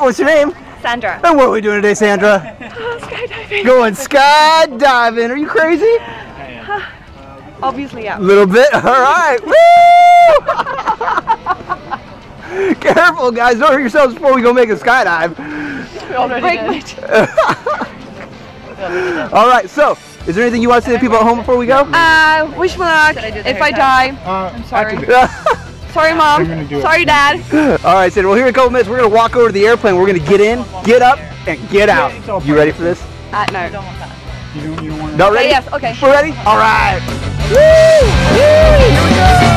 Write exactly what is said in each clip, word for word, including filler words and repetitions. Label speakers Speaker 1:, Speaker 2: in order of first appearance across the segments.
Speaker 1: what's your name?
Speaker 2: Sandra.
Speaker 1: And what are we doing today, Sandra?
Speaker 2: Oh, skydiving.
Speaker 1: Going skydiving. Are you crazy?
Speaker 2: Uh, obviously, yeah.
Speaker 1: A little bit. All right. Woo! Careful, guys. Don't hurt yourselves before we go make a skydive.
Speaker 2: We already did.
Speaker 1: All right. So, is there anything you want to say to people at home before we go?
Speaker 2: Uh, wish me luck. If I die,
Speaker 3: Uh,
Speaker 2: I'm sorry.
Speaker 3: actually,
Speaker 2: Sorry, Mom. Sorry, Dad.
Speaker 1: All right, Sandra. Well, here in a couple minutes, we're going to walk over to the airplane. We're going to get in, get up, and get out. You ready for this?
Speaker 2: Uh, no.
Speaker 3: you don't, you don't want to...
Speaker 1: Not ready?
Speaker 2: Okay, yes, okay.
Speaker 1: We're ready? All right. Woo! Woo! Here we go!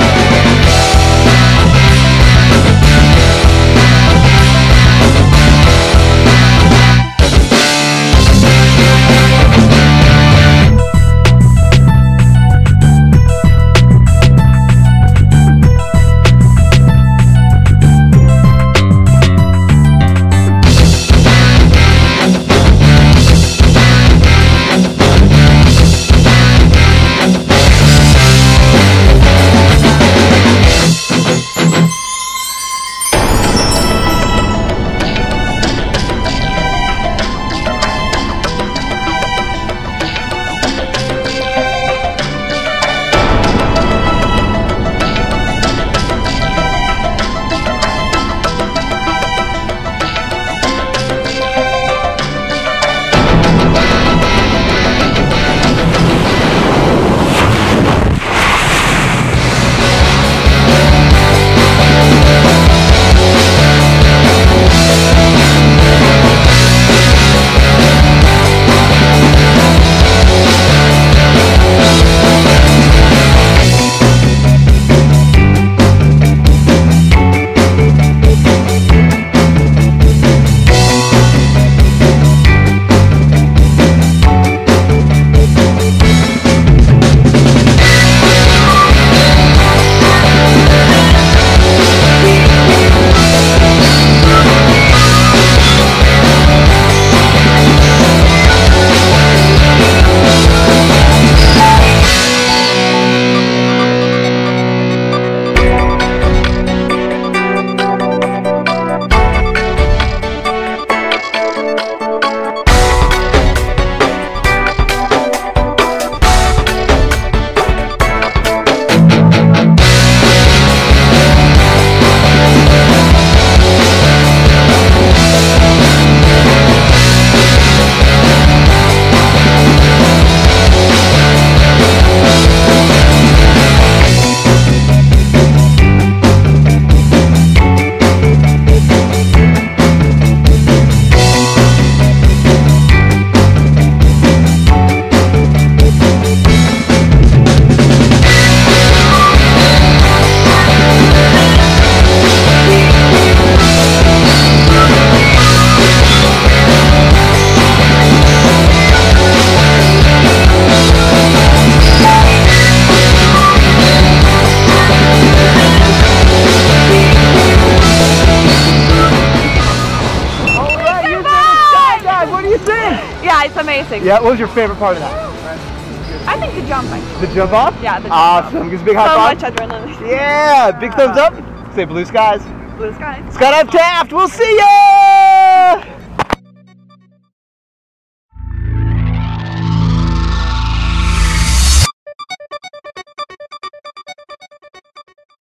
Speaker 2: Amazing.
Speaker 1: Yeah, what was your favorite part of that?
Speaker 2: I think the jumping.
Speaker 1: The jump off?
Speaker 2: Yeah, the jump
Speaker 1: awesome.
Speaker 2: off.
Speaker 1: Give us a big high
Speaker 2: so
Speaker 1: five.
Speaker 2: So much adrenaline.
Speaker 1: Yeah, big thumbs up. Say blue skies.
Speaker 2: Blue skies.
Speaker 1: Skydive Taft, we'll see ya!